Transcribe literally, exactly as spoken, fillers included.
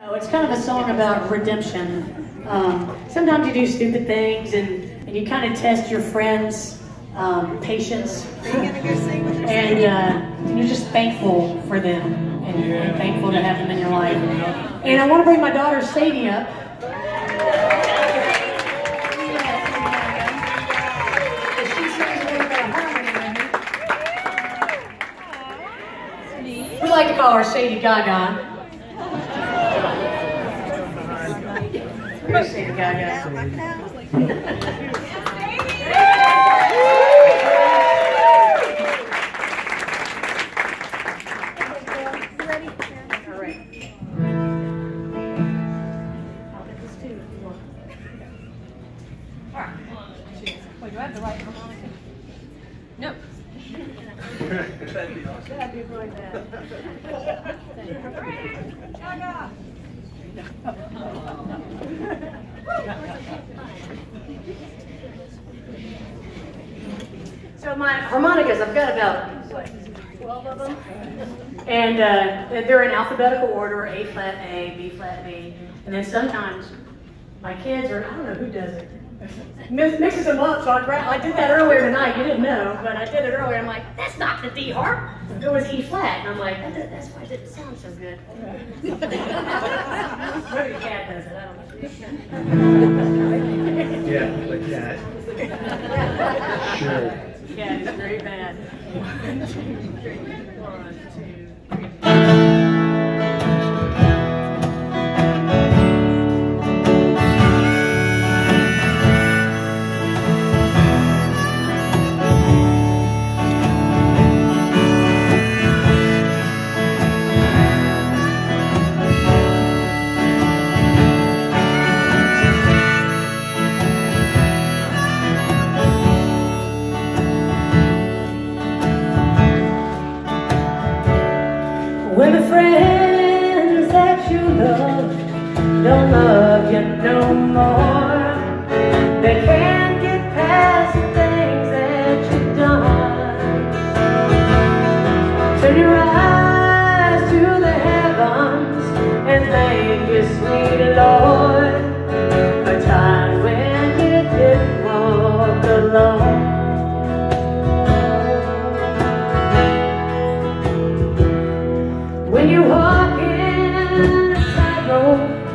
Oh, it's kind of a song about redemption. Um, sometimes you do stupid things and, and you kind of test your friends' um, patience. and uh, you're just thankful for them and, and thankful to have them in your life. And I want to bring my daughter Sadie up. We like to call her Sadie Gaga. Sadie Gaga. Wait, do I have the right harmonica? No. That'd be awesome. That'd be really bad. So my harmonicas, I've got about twelve of them, and uh, they're in alphabetical order: A flat A, B flat B, and then sometimes my kids, or I don't know who does it, mixes them up. So I, I did that earlier tonight. You didn't know, but I did it earlier. I'm like, that's not the D harp. It was E flat, and I'm like, that, that's why it didn't sound so good. Maybe the cat does it. I don't know. Yeah, the cat. Sure. Yeah, it's very bad. One, two, three. One, two, three. When the friends that you love don't love you no more, they can't get past the things that you've done. Turn your eyes to the heavens and thank your sweet Lord for times when you didn't walk alone. When you walk in a tightrope